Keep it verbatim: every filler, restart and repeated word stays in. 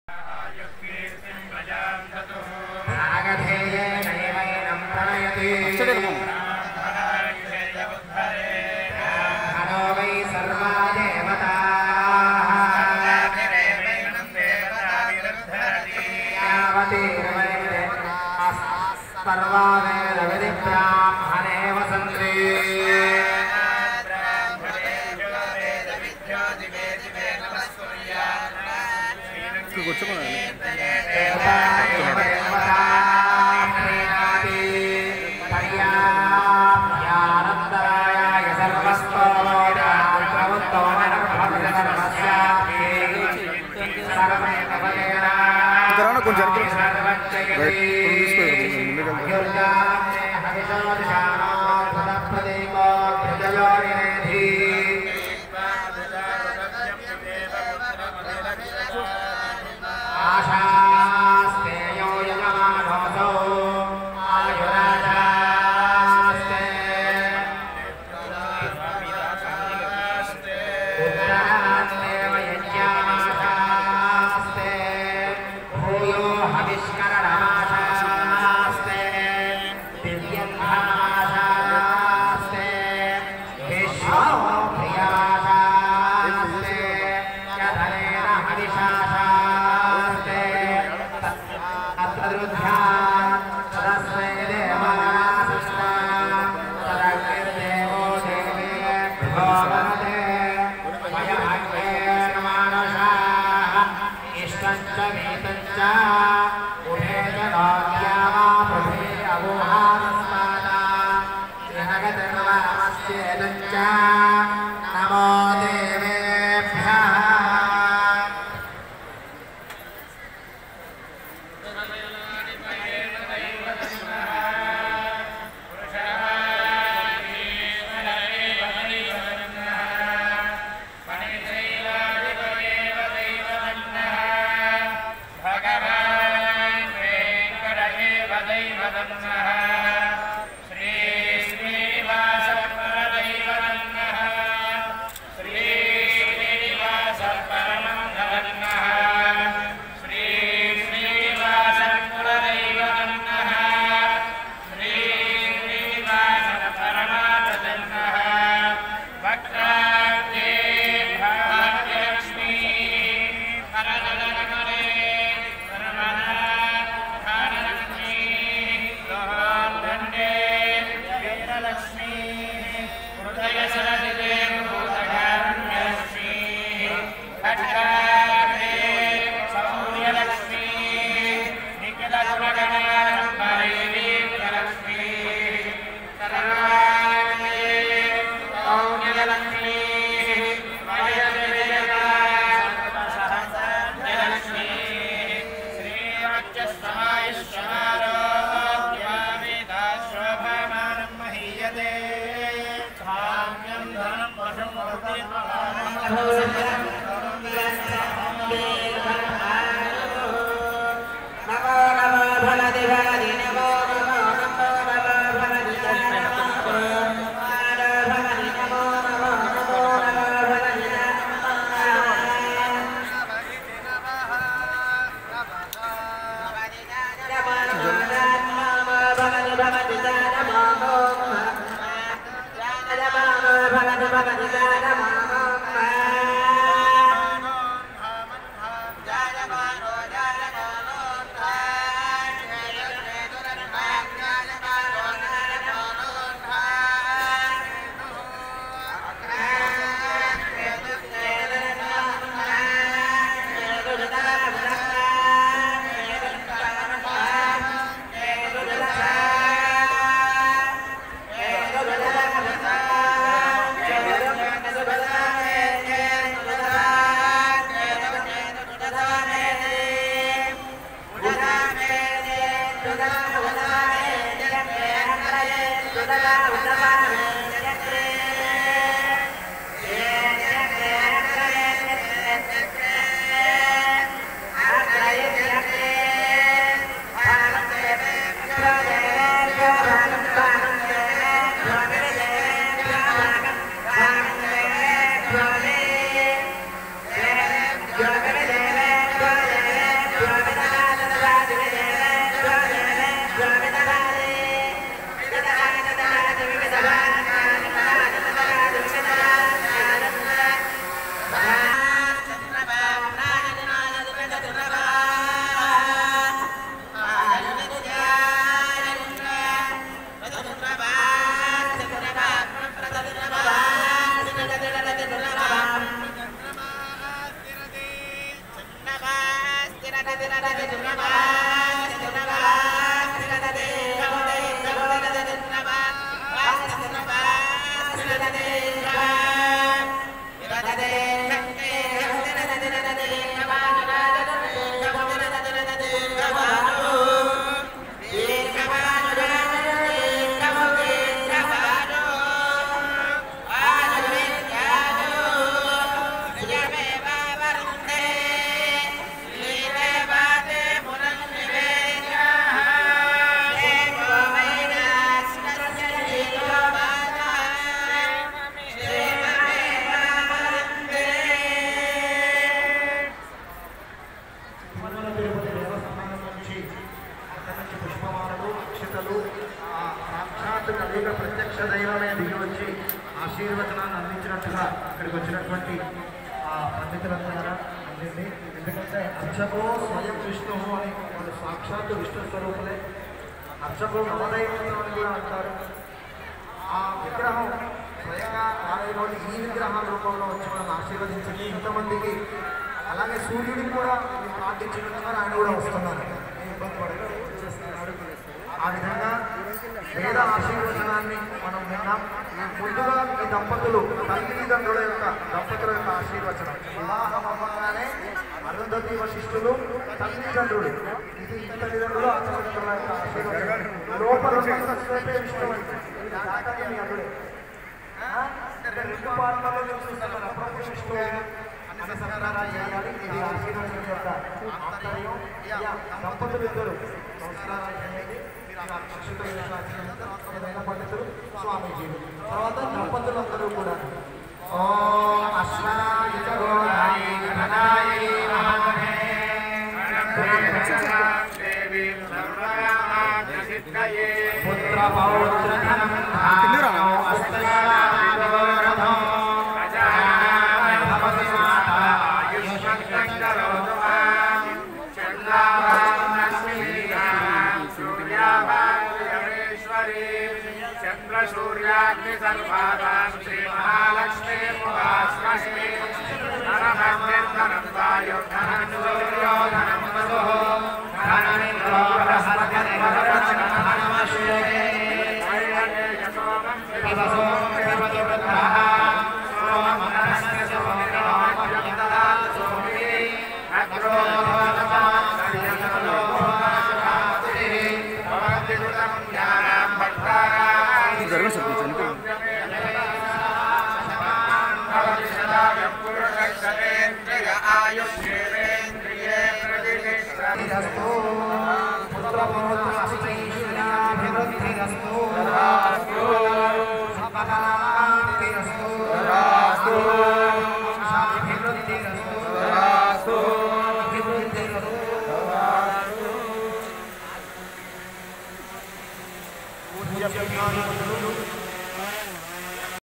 You're ప్రత్యక్ష దైవమే దిగి వచ్చి ఆశీర్వచనాన్ని అందించినట్టుగా ఇక్కడికి వచ్చినటువంటి పండితులంతా అందింది. ఎందుకంటే అర్చకో స్వయం విష్ణువు అని వాళ్ళు సాక్షాత్తు విష్ణు స్వరూపులే. అర్చకో నవదైవతం అని కూడా అంటారు. ఆ విగ్రహం స్వయంగా ఆలయంలోని ఈ విగ్రహాల రూపంలో వచ్చి మనం ఆశీర్వదించింది ఇంతమందికి. అలాగే సూర్యుడికి కూడా ప్రార్థించినట్టుగా ఆయన కూడా వస్తున్నారు. ఇబ్బంది పడగా వచ్చేస్తున్నారు. ఆ విధంగా వేద ఆశీర్వచనాన్ని మనం విన్నాం. ముందుగా ఈ దంపతులు తల్లిదండ్రుల యొక్క దంపతుల యొక్క ఆశీర్వచనం వివాహం అవ్వగానే అరుంధతి వశిష్ఠులు తల్లిదండ్రులు ఇది ఈ తల్లిదండ్రులు ఆ తల్లిదండ్రుల యొక్క ఆశీర్వచనం. లోపల స్వే విష్ణు మీ అల్లుడే రెండు పాటలలో చూస్తున్నారు. అప్పుడప్పుడు విష్ణు అన్ని సంస్కారాలు చేయాలి. ఇది ఆశీర్వచనం యొక్క ఆంతర్యం. దంపతులు ఇద్దరు సంస్కారాలు చేయాలి. ఏదైనా పండితులు స్వామీజీలు తర్వాత దంపతులందరూ కూడా పుత్ర పౌత్రధనం सूर्याग्नि सर्वाद